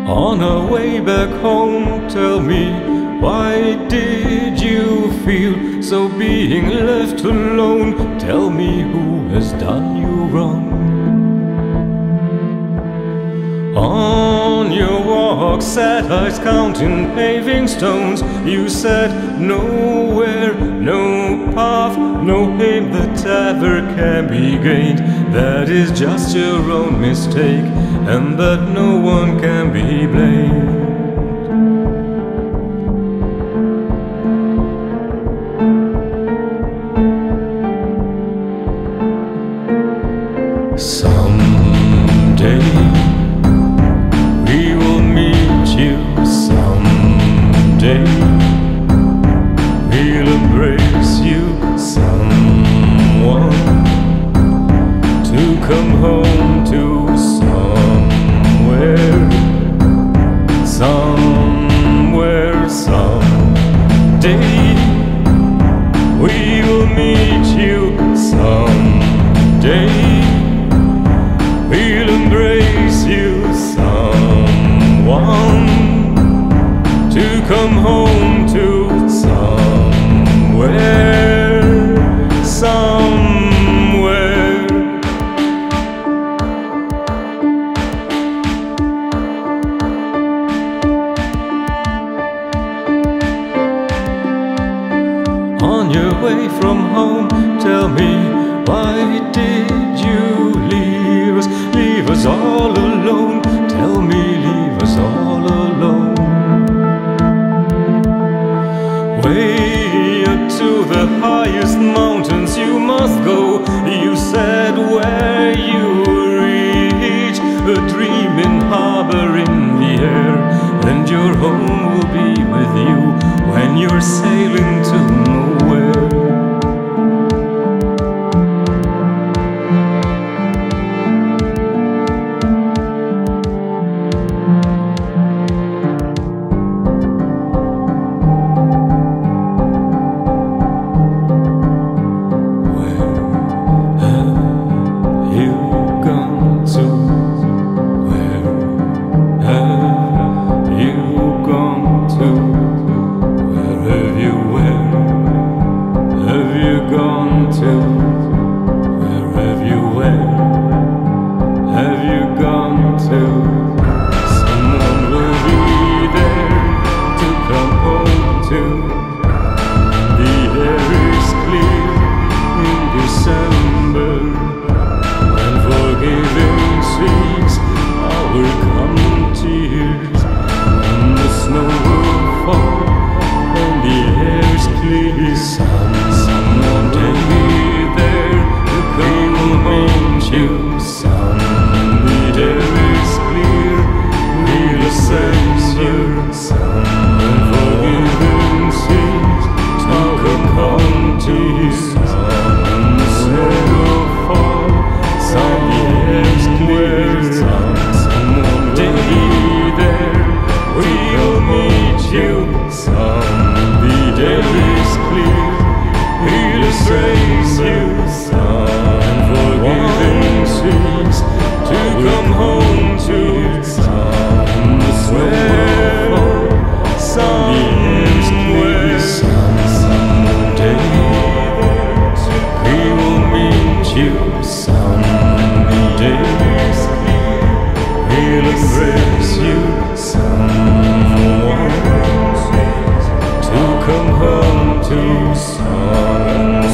On our way back home, tell me, why did you feel so being left alone? Tell me, who has done you wrong? On your walk, sad eyes counting paving stones, you said nowhere, no path, no aim that ever can be gained. That is just your own mistake, and that no one can be blamed. Someday we will meet you, someday we'll embrace you, someone to come home to, somewhere, someday we will meet you, someday we'll embrace you, someone to come home to, somewhere, somewhere. On your way from home, tell me, why did you leave us? Leave us all alone. Tell me, leave us all alone. Way up to the highest mountains you must go. You said where you reach, a dreaming harbor in the air, and your home will be with you when you're sailing to nowhere. Come home to someone.